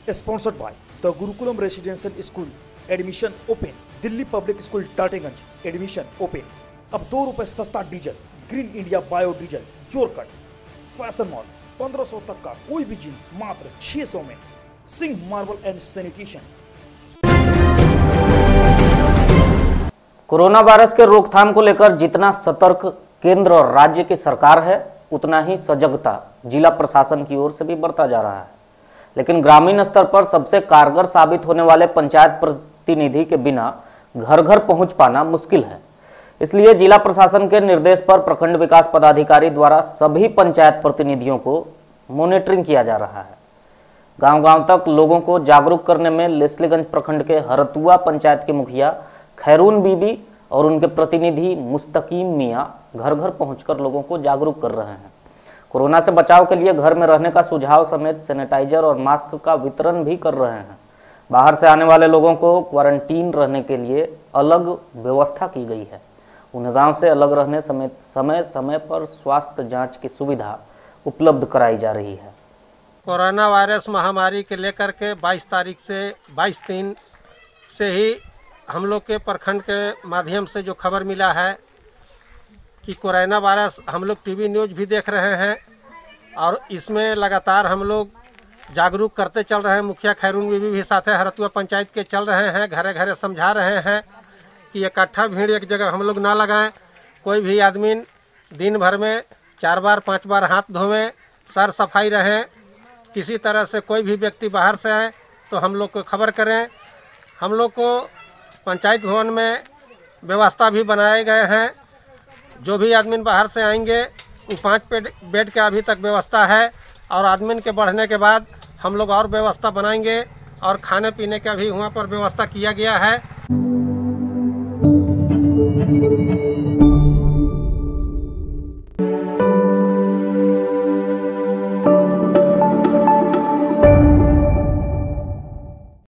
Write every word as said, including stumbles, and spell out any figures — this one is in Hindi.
Sponsored by the Gurukulam Residential School. Admission open. Delhi public school Tategunj, admission open. अब दो रुपए सस्ता diesel, green India bio diesel, Jorkat. Fashion mall, पंद्रह सौ तक का कोई भी जींस मात्र छह सौ में। Singh marble and sanitation. Corona virus के रोकथाम को लेकर जितना सतर्क केंद्र और राज्य की सरकार है, उतना ही सजगता जिला प्रशासन की ओर से भी बढ़ता जा रहा है। लेकिन ग्रामीण स्तर पर सबसे कारगर साबित होने वाले पंचायत प्रतिनिधि के बिना घर घर पहुंच पाना मुश्किल है। इसलिए जिला प्रशासन के निर्देश पर प्रखंड विकास पदाधिकारी द्वारा सभी पंचायत प्रतिनिधियों को मॉनिटरिंग किया जा रहा है। गांव-गांव तक लोगों को जागरूक करने में लेस्लीगंज प्रखंड के हरतुआ पंचायत के मुखिया खैरून बीबी और उनके प्रतिनिधि मुस्तकीम मियां घर घर पहुंचकर लोगों को जागरूक कर रहे हैं। कोरोना से बचाव के लिए घर में रहने का सुझाव समेत सैनिटाइजर और मास्क का वितरण भी कर रहे हैं। बाहर से आने वाले लोगों को क्वारंटीन रहने के लिए अलग व्यवस्था की गई है। उन्हें गांव से अलग रहने समेत समय समय पर स्वास्थ्य जांच की सुविधा उपलब्ध कराई जा रही है। कोरोना वायरस महामारी के लेकर के बाईस तारीख से बाईस तीन से ही हम लोग के प्रखंड के माध्यम से जो खबर मिला है कि कोरोना वायरस, हम लोग टीवी न्यूज़ भी देख रहे हैं और इसमें लगातार हम लोग जागरूक करते चल रहे हैं। मुखिया खैरून बीबी भी साथ है, हरतुआ पंचायत के चल रहे हैं, घरे घरे समझा रहे हैं कि इकट्ठा भीड़ एक जगह हम लोग ना लगाएं। कोई भी आदमी दिन भर में चार बार पाँच बार हाथ धोवें, सर सफाई रहें। किसी तरह से कोई भी व्यक्ति बाहर से आए तो हम लोग को खबर करें। हम लोग को पंचायत भवन में व्यवस्था भी बनाए गए हैं। जो भी आदमी बाहर से आएंगे वो पाँच बेड बेड का अभी तक व्यवस्था है और आदमी के बढ़ने के बाद हम लोग और व्यवस्था बनाएंगे और खाने पीने का भी वहाँ पर व्यवस्था किया गया है।